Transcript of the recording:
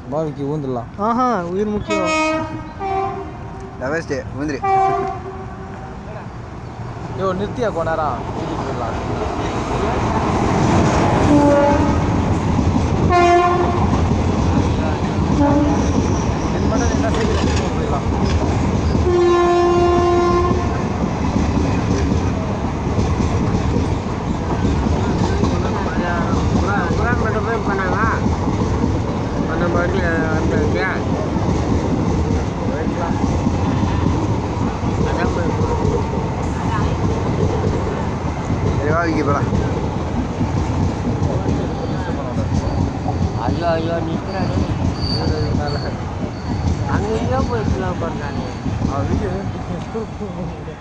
பாவிக்கு ஊந்துடலாம். உயிர் முக்கியம். லவஸ்டே ஊந்திரி. யோ நிறுத்தியா கொண்டாரா வீட்டுக்கு போயிடலாம். என் மட்டும் என்ன செய்ய போயிடலாம். குரான் மட்டும் போய் பண்ணாங்க அந்த மாதிரி வந்துருக்கியா அதான் போய் வாவிக்கு போகலாம். ஐயோ ஐயோ நிற்கிறானே அங்கேயோ போயிட்டுலாம் பண்ணானே. வீடியோ